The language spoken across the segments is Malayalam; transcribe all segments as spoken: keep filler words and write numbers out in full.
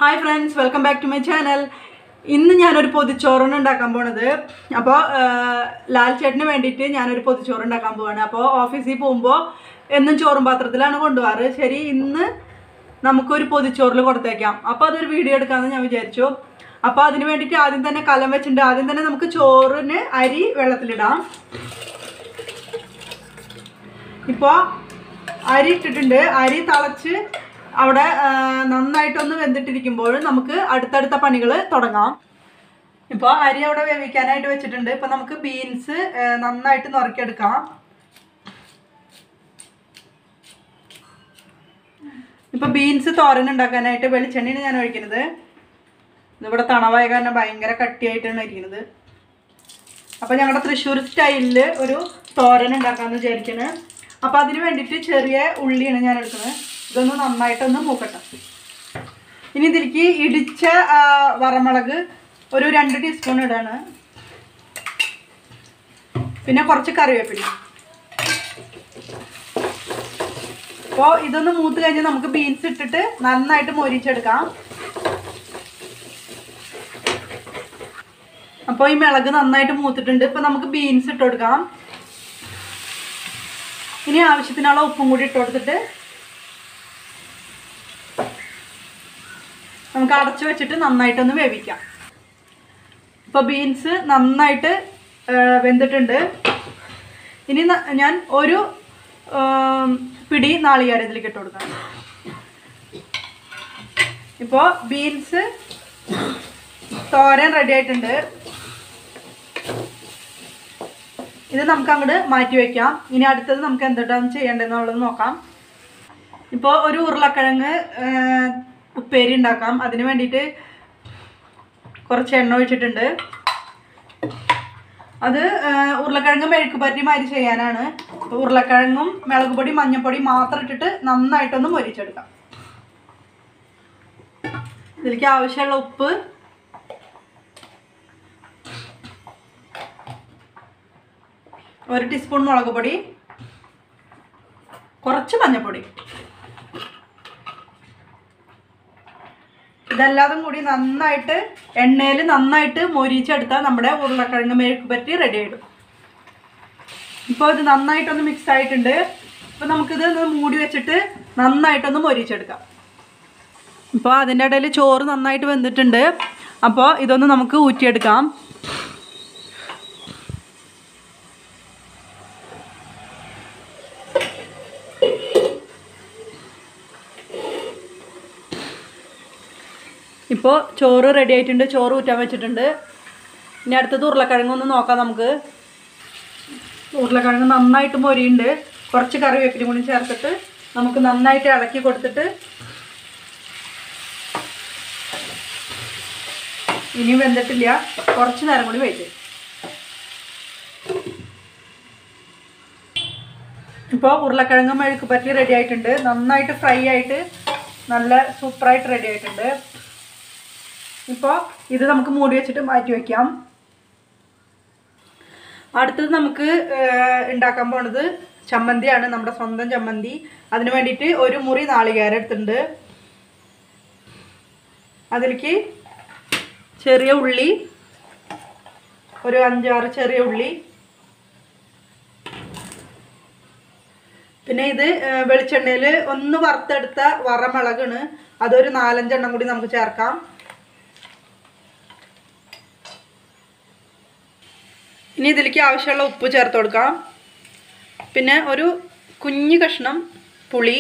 Hi friends, welcome back to my channel. ഇന്ന് ഞാൻ ഒരു പൊതിച്ചോറാണ് ഉണ്ടാക്കാൻ പോണത്. അപ്പോൾ ലാൽ ചേട്ടന് വേണ്ടിയിട്ട് ഞാൻ ഒരു പൊതിച്ചോറ് ഉണ്ടാക്കാൻ പോവാണ്. അപ്പോൾ ഓഫീസിൽ പോകുമ്പോൾ എന്നും ചോറും പാത്രത്തിലാണ് കൊണ്ടുപോകാറ്. ശരി, ഇന്ന് നമുക്കൊരു പൊതിച്ചോറിൽ കൊടുത്തേക്കാം. അപ്പോൾ അതൊരു വീഡിയോ എടുക്കാമെന്ന് ഞാൻ വിചാരിച്ചു. അപ്പോൾ അതിന് വേണ്ടിയിട്ട് ആദ്യം തന്നെ കലം വെച്ചിട്ടുണ്ട്. ആദ്യം തന്നെ നമുക്ക് ചോറിന് അരി വെള്ളത്തിലിടാം. ഇപ്പോൾ അരി ഇട്ടിട്ടുണ്ട്. അരി തിളച്ച് അവിടെ നന്നായിട്ടൊന്ന് വെന്തിട്ടിരിക്കുമ്പോൾ നമുക്ക് അടുത്തടുത്ത പണികൾ തുടങ്ങാം. ഇപ്പോൾ അരി അവിടെ വേവിക്കാനായിട്ട് വെച്ചിട്ടുണ്ട്. ഇപ്പോൾ നമുക്ക് ബീൻസ് നന്നായിട്ട് നുറുക്കിയെടുക്കാം. ഇപ്പോൾ ബീൻസ് തോരൻ ഉണ്ടാക്കാനായിട്ട് വെളിച്ചെണ്ണയാണ് ഞാൻ ഒഴിക്കുന്നത്. ഇതിവിടെ തണവായ കാരണം ഭയങ്കര കട്ടിയായിട്ടാണ് ഇരിക്കുന്നത്. അപ്പോൾ ഞങ്ങളുടെ തൃശ്ശൂർ സ്റ്റൈലിൽ ഒരു തോരൻ ഉണ്ടാക്കാമെന്ന് വിചാരിക്കുന്നത്. അപ്പോൾ അതിന് വേണ്ടിയിട്ട് ചെറിയ ഉള്ളിയാണ് ഞാൻ എടുക്കുന്നത്. ഇതൊന്ന് നന്നായിട്ടൊന്ന് മൂക്കട്ടെ. ഇനി ഇതിലേക്ക് ഇടിച്ച വറമുളക് ഒരു രണ്ട് ടീസ്പൂൺ ഇടാണ്. പിന്നെ കുറച്ച് കറിവേപ്പില. അപ്പോൾ ഇതൊന്ന് മൂത്ത് കഴിഞ്ഞ് നമുക്ക് ബീൻസ് ഇട്ടിട്ട് നന്നായിട്ട് മൊരിച്ചെടുക്കാം. അപ്പോൾ ഈ മുളക് നന്നായിട്ട് മൂത്തിട്ടുണ്ട്. ഇപ്പോൾ നമുക്ക് ബീൻസ് ഇട്ട് കൊടുക്കാം. ഇനി ആവശ്യത്തിനുള്ള ഉപ്പും കൂടി ഇട്ട് കൊടുത്തിട്ട് നമുക്ക് അടച്ചു വെച്ചിട്ട് നന്നായിട്ടൊന്ന് വേവിക്കാം. ഇപ്പോൾ ബീൻസ് നന്നായിട്ട് വെന്തിട്ടുണ്ട്. ഇനി ഞാൻ ഒരു പിടി നാളികേരം ഇതിലേക്ക് ഇട്ട് കൊടുക്കാം. ഇപ്പോൾ ബീൻസ് തോരൻ റെഡി ആയിട്ടുണ്ട്. ഇത് നമുക്ക് അങ്ങോട്ട് മാറ്റി വയ്ക്കാം. ഇനി അടുത്തത് നമുക്ക് എന്താണ് ചെയ്യേണ്ടതെന്നുള്ളത് നോക്കാം. ഇപ്പോൾ ഒരു ഉരുളക്കിഴങ്ങ് ഉപ്പേരി ഉണ്ടാക്കാം. അതിന് വേണ്ടിയിട്ട് കുറച്ച് എണ്ണ ഒഴിച്ചിട്ടുണ്ട്. അത് ഉരുളക്കിഴങ്ങ് മെഴുക്ക് പറ്റി മാതിരി ചെയ്യാനാണ്. ഉരുളക്കിഴങ്ങും മുളക് പൊടി മഞ്ഞൾപ്പൊടി മാത്രം ഇട്ടിട്ട് നന്നായിട്ടൊന്ന് മൊരിച്ചെടുക്കാം. ഇതിലേക്ക് ആവശ്യമുള്ള ഉപ്പ്, ഒരു ടീസ്പൂൺ മുളക് പൊടി, കുറച്ച് മഞ്ഞൾപ്പൊടി, ഇതെല്ലാതും കൂടി നന്നായിട്ട് എണ്ണയിൽ നന്നായിട്ട് മൊരിച്ചെടുത്താൽ നമ്മുടെ ഉരുളക്കിഴങ്ങ് മെഴുക്ക് പറ്റി റെഡി ആയിടും. ഇപ്പോൾ ഇത് നന്നായിട്ടൊന്ന് മിക്സ് ആയിട്ടുണ്ട്. ഇപ്പോൾ നമുക്കിത് ഒന്ന് മൂടി വെച്ചിട്ട് നന്നായിട്ടൊന്ന് മൊരിച്ചെടുക്കാം. ഇപ്പോൾ അതിൻ്റെ ഇടയിൽ ചോറ് നന്നായിട്ട് വെന്തിട്ടുണ്ട്. അപ്പോൾ ഇതൊന്ന് നമുക്ക് ഊറ്റിയെടുക്കാം. ഇപ്പോൾ ചോറ് റെഡി ആയിട്ടുണ്ട്. ചോറ് ഊറ്റാൻ വെച്ചിട്ടുണ്ട്. ഇനി അടുത്തത് ഉരുളക്കിഴങ്ങ് ഒന്ന് നോക്കാം. നമുക്ക് ഉരുളക്കിഴങ്ങ് നന്നായിട്ട് മൊരിയുണ്ട്. കുറച്ച് കറിവേപ്പിലും കൂടി ചേർത്തിട്ട് നമുക്ക് നന്നായിട്ട് ഇളക്കി കൊടുത്തിട്ട് ഇനിയും വെന്തിട്ടില്ല, കുറച്ച് നേരം കൂടി വെയിറ്റ്. ഇപ്പോൾ ഉരുളക്കിഴങ്ങ് മെഴുക്ക് പറ്റി റെഡി ആയിട്ടുണ്ട്. നന്നായിട്ട് ഫ്രൈ ആയിട്ട് നല്ല സൂപ്പറായിട്ട് റെഡി ആയിട്ടുണ്ട്. ഇപ്പോൾ ഇത് നമുക്ക് മൂടി വെച്ചിട്ട് മാറ്റി വയ്ക്കാം. അടുത്തത് നമുക്ക് ഉണ്ടാക്കാൻ പോണത് ചമ്മന്തിയാണ്, നമ്മുടെ സ്വന്തം ചമ്മന്തി. അതിന് വേണ്ടിയിട്ട് ഒരു മുറി നാളികേരം എടുത്തിട്ടുണ്ട്. അതിലേക്ക് ചെറിയ ഉള്ളി, ഒരു അഞ്ചാറ് ചെറിയ ഉള്ളി, പിന്നെ ഇത് വെളിച്ചെണ്ണയിൽ ഒന്ന് വറുത്തെടുത്ത വറമുളകാണ്. അതൊരു നാലഞ്ചെണ്ണം കൂടി നമുക്ക് ചേർക്കാം. ഇനി ഇതിലേക്ക് ആവശ്യമുള്ള ഉപ്പ് ചേർത്ത് കൊടുക്കാം. പിന്നെ ഒരു കുഞ്ഞു കഷ്ണം പുളി,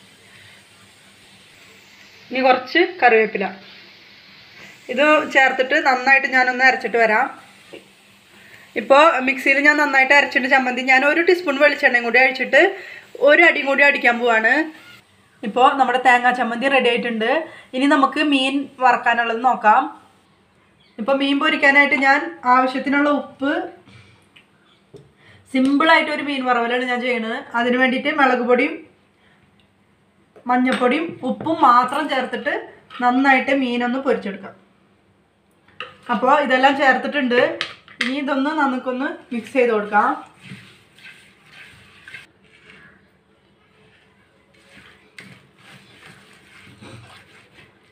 ഇനി കുറച്ച് കറിവേപ്പില. ഇത് ചേർത്തിട്ട് നന്നായിട്ട് ഞാനൊന്ന് അരച്ചിട്ട് വരാം. ഇപ്പോൾ മിക്സിയിൽ ഞാൻ നന്നായിട്ട് അരച്ചിട്ട് ചമ്മന്തി ഞാൻ ഒരു ടീസ്പൂൺ വെളിച്ചെണ്ണയും കൂടി അഴിച്ചിട്ട് ഒരു അടിയും കൂടി അടിക്കാൻ പോവാണ്. ഇപ്പോൾ നമ്മുടെ തേങ്ങാ ചമ്മന്തി റെഡി ആയിട്ടുണ്ട്. ഇനി നമുക്ക് മീൻ വറക്കാനുള്ളത് നോക്കാം. ഇപ്പോൾ മീൻ പൊരിക്കാനായിട്ട് ഞാൻ ആവശ്യത്തിനുള്ള ഉപ്പ്, സിമ്പിളായിട്ട് ഒരു മീൻ വറവലാണ് ഞാൻ ചെയ്യുന്നത്. അതിന് വേണ്ടിയിട്ട് മുളക് പൊടിയും മഞ്ഞൾപ്പൊടിയും ഉപ്പും മാത്രം ചേർത്തിട്ട് നന്നായിട്ട് മീനൊന്ന് പൊരിച്ചെടുക്കാം. അപ്പോൾ ഇതെല്ലാം ചേർത്തിട്ടുണ്ട്. ഇനി ഇതൊന്ന് നമുക്കൊന്ന് മിക്സ് ചെയ്ത് കൊടുക്കാം.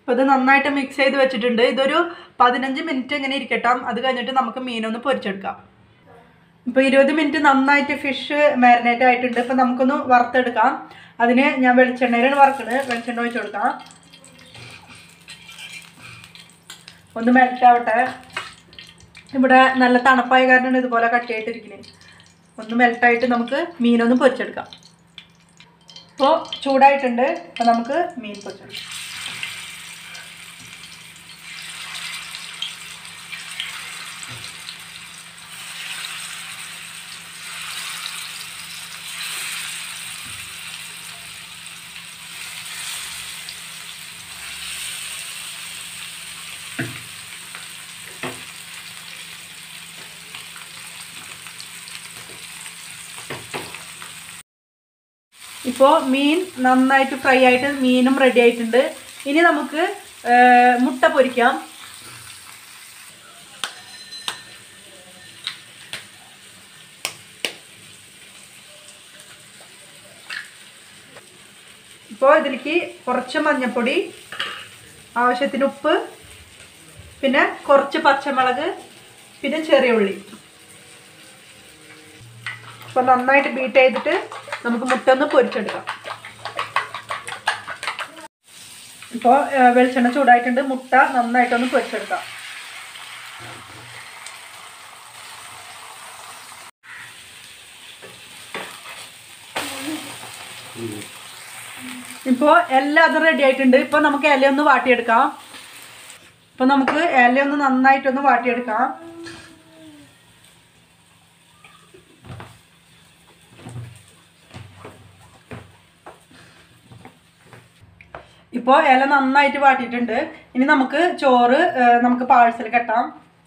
അപ്പോൾ ഇത് നന്നായിട്ട് മിക്സ് ചെയ്ത് വെച്ചിട്ടുണ്ട്. ഇതൊരു പതിനഞ്ച് മിനിറ്റ് ഇങ്ങനെ ഇരിക്കട്ടെ. അത് കഴിഞ്ഞിട്ട് നമുക്ക് മീനൊന്ന് പൊരിച്ചെടുക്കാം. ഇപ്പോൾ ഇരുപത് മിനിറ്റ് നന്നായിട്ട് ഫിഷ് മാരിനേറ്റ് ആയിട്ടുണ്ട്. ഇപ്പോൾ നമുക്കൊന്ന് വറുത്തെടുക്കാം. അതിന് ഞാൻ വെളിച്ചെണ്ണയിലാണ് വറുക്കുന്നത്. വെളിച്ചെണ്ണ ഒഴിച്ച് കൊടുക്കാം. ഒന്ന് മെൽറ്റ് ആവട്ടെ. ഇവിടെ നല്ല തണുപ്പായ കാരണം ഇതുപോലെ കട്ടിയായിട്ടിരിക്കുന്നത്. ഒന്ന് മെൽട്ടായിട്ട് നമുക്ക് മീനൊന്ന് പൊരിച്ചെടുക്കാം. ഇപ്പോൾ ചൂടായിട്ടുണ്ട്. അപ്പോൾ നമുക്ക് മീൻ പൊരിച്ചെടുക്കാം. ഇപ്പോൾ മീൻ നന്നായിട്ട് ഫ്രൈ ആയിട്ട് മീനും റെഡി ആയിട്ടുണ്ട്. ഇനി നമുക്ക് മുട്ട പൊരിക്കാം. ഇപ്പോൾ ഇതിലേക്ക് കുറച്ച് മഞ്ഞൾപ്പൊടി, ആവശ്യത്തിന് ഉപ്പ്, പിന്നെ കുറച്ച് പച്ചമുളക്, പിന്നെ ചെറിയ ഉള്ളി. അപ്പോൾ നന്നായിട്ട് ബീറ്റ് ചെയ്തിട്ട് നമുക്ക് മുട്ട ഒന്ന് പൊരിച്ചെടുക്കാം. ഇപ്പോൾ വെളിച്ചെണ്ണ ചൂടായിട്ടുണ്ട്. മുട്ട നന്നായിട്ടൊന്ന് പൊരിച്ചെടുക്കാം. ഇപ്പോൾ എല്ലാം അത് റെഡി ആയിട്ടുണ്ട്. ഇപ്പോൾ നമുക്ക് ഇലയൊന്ന് വാട്ടിയെടുക്കാം. ഇപ്പോൾ നമുക്ക് ഇലയൊന്ന് നന്നായിട്ടൊന്ന് വാട്ടിയെടുക്കാം. ഇപ്പോൾ ഇല നന്നായിട്ട് വാട്ടിയിട്ടുണ്ട്. ഇനി നമുക്ക് ചോറ് നമുക്ക് പാഴ്സൽ കെട്ടാം.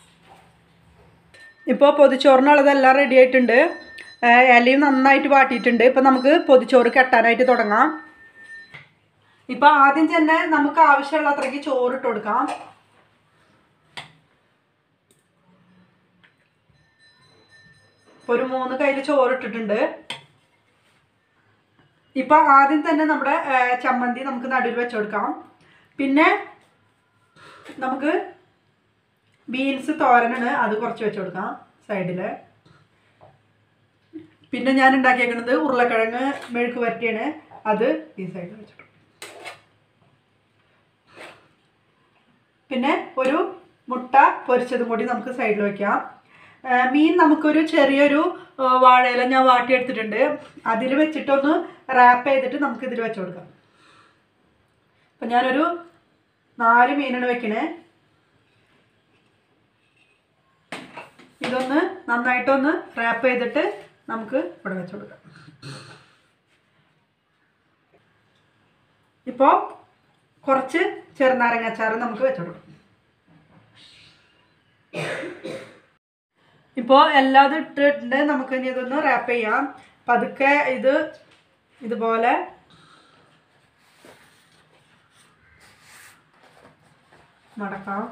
ഇപ്പോൾ പൊതിച്ചോറിനുള്ളതെല്ലാം റെഡി ആയിട്ടുണ്ട്. ഇലയും നന്നായിട്ട് വാട്ടിയിട്ടുണ്ട്. ഇപ്പോൾ നമുക്ക് പൊതിച്ചോറ് കെട്ടാനായിട്ട് തുടങ്ങാം. ഇപ്പോൾ ആദ്യം തന്നെ നമുക്ക് ആവശ്യമുള്ള അത്രയ്ക്ക് ചോറ് ഇട്ട് കൊടുക്കാം. ഇപ്പോൾ ഒരു മൂന്ന് കയ്യിൽ ചോറ് ഇട്ടിട്ടുണ്ട്. ഇപ്പോൾ ആദ്യം തന്നെ നമ്മുടെ ചമ്മന്തി നമുക്ക് നടുവിൽ വെച്ച് കൊടുക്കാം. പിന്നെ നമുക്ക് ബീൻസ് തോരനാണ്, അത് കുറച്ച് വെച്ച് കൊടുക്കാം സൈഡിൽ. പിന്നെ ഞാൻ ഉണ്ടാക്കിയേക്കുന്നത് ഉരുളക്കിഴങ്ങ് മെഴുക്ക് വരട്ടിയാണ്, അത് ഈ സൈഡിൽ വെച്ചിട്ട്. പിന്നെ ഒരു മുട്ട പൊരിച്ചതും കൂടി നമുക്ക് സൈഡിൽ വയ്ക്കാം. മീൻ നമുക്കൊരു ചെറിയൊരു വാഴയില ഞാൻ വാട്ടിയെടുത്തിട്ടുണ്ട്. അതിൽ വെച്ചിട്ടൊന്ന് റാപ്പ് ചെയ്തിട്ട് നമുക്ക് ഇതിൽ വെച്ച് കൊടുക്കാം. അപ്പം ഞാനൊരു നാല് മീനാണ് വെക്കണേ. ഇതൊന്ന് നന്നായിട്ടൊന്ന് റാപ്പ് ചെയ്തിട്ട് നമുക്ക് ഇവിടെ വെച്ച് കൊടുക്കാം. ഇപ്പോൾ കുറച്ച് ചെറുനാരങ്ങാച്ചാറ് നമുക്ക് വെച്ച് കൊടുക്കാം. ഇപ്പോൾ എല്ലാം ഇട്ടിട്ടുണ്ട്. നമുക്ക് ഇനി ഇതൊന്ന് റാപ്പ് ചെയ്യാം. പതുക്കെ ഇത് ഇതുപോലെ മടക്കാം.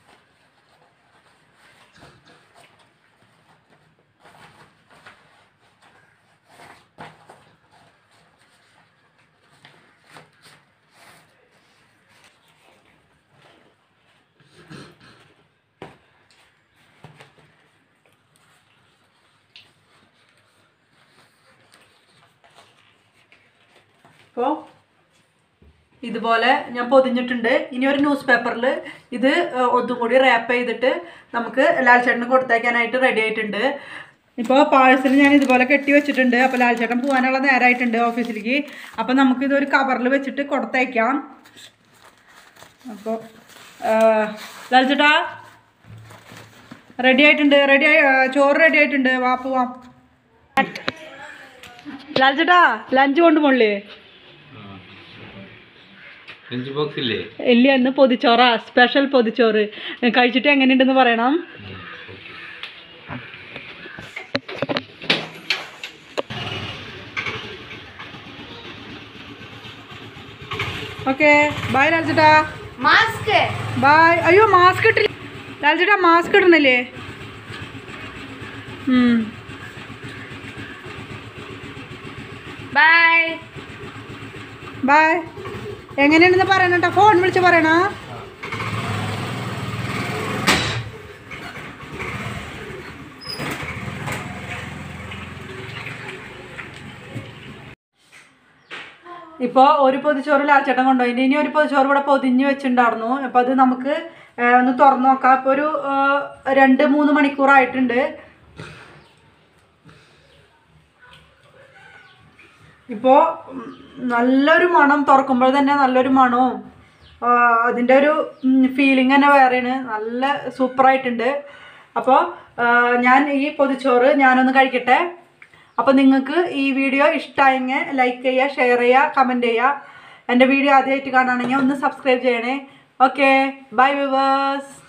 അപ്പോൾ ഇതുപോലെ ഞാൻ പൊതിഞ്ഞിട്ടുണ്ട്. ഇനി ഒരു ന്യൂസ് പേപ്പറിൽ ഇത് ഒന്നും കൂടി റാപ്പ് ചെയ്തിട്ട് നമുക്ക് ലാൽച്ചേട്ടന് കൊടുത്തയക്കാനായിട്ട് റെഡി ആയിട്ടുണ്ട്. ഇപ്പോൾ പാഴ്സൽ ഞാൻ ഇതുപോലെ കെട്ടി വെച്ചിട്ടുണ്ട്. അപ്പോൾ ലാൽച്ചേട്ടൻ പോകാനുള്ള നേരമായിട്ടുണ്ട് ഓഫീസിലേക്ക്. അപ്പോൾ നമുക്കിതൊരു കവറിൽ വെച്ചിട്ട് കൊടുത്തയക്കാം. അപ്പോൾ ലാൽച്ചേട്ടാ റെഡി ആയിട്ടുണ്ട്. റെഡി ആയി ചോറ് റെഡി ആയിട്ടുണ്ട്. വാ പോവാം. ലാൽച്ചേട്ടാ ലഞ്ച് കൊണ്ട് പോണില്ലേ? ഇല്ല, ഇന്ന് പൊതിച്ചോറാ, സ്പെഷ്യൽ പൊതിച്ചോറ്. കഴിച്ചിട്ട് എങ്ങനെയുണ്ടെന്ന് പറയണം. ഓക്കെ ബൈ ലാൽച്ചേട്ടാ. Mask bye. അയ്യോ മാസ്ക് ഇട്ടില്ല ലാൽച്ചേട്ടാ, മാസ്ക് ഇടണല്ലേ? Bye bye. എങ്ങനെയാണെന്ന് പറയണ കേട്ടോ, ഫോൺ വിളിച്ച് പറയണ. ഇപ്പോൾ ഒരു പൊതിച്ചോറ് ലാച്ചേട്ടൻ കൊണ്ടുപോയി. ഇനി ഒരു പൊതിച്ചോറ് ഇവിടെ പൊതിഞ്ഞ് വെച്ചിട്ടുണ്ടായിരുന്നു. അപ്പോൾ അത് നമുക്ക് ഒന്ന് തുറന്നു നോക്കാം. അപ്പോൾ ഒരു രണ്ട് മൂന്ന് മണിക്കൂറായിട്ടുണ്ട്. ഇപ്പോൾ നല്ലൊരു മണം, തുറക്കുമ്പോൾ തന്നെ നല്ലൊരു മണവും അതിൻ്റെ ഒരു ഫീലിംഗ് തന്നെ വേറെയാണ്. നല്ല സൂപ്പറായിട്ടുണ്ട്. അപ്പോൾ ഞാൻ ഈ പൊതിച്ചോറ് ഞാനൊന്ന് കഴിക്കട്ടെ. അപ്പോൾ നിങ്ങൾക്ക് ഈ വീഡിയോ ഇഷ്ടമായെങ്കിൽ ലൈക്ക് ചെയ്യുക, ഷെയർ ചെയ്യുക, കമൻറ്റ് ചെയ്യുക. എൻ്റെ വീഡിയോ ആദ്യമായിട്ട് കാണുകയാണെങ്കിൽ ഒന്ന് സബ്സ്ക്രൈബ് ചെയ്യണേ. Okay, bye viewers.